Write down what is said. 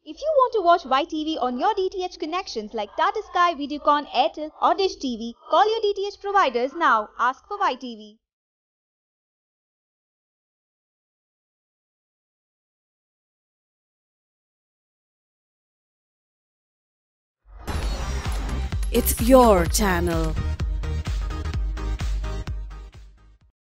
If you want to watch YTV on your DTH connections like Tata Sky, Videocon, Airtel or Dish TV, call your DTH providers now. Ask for YTV. It's your channel.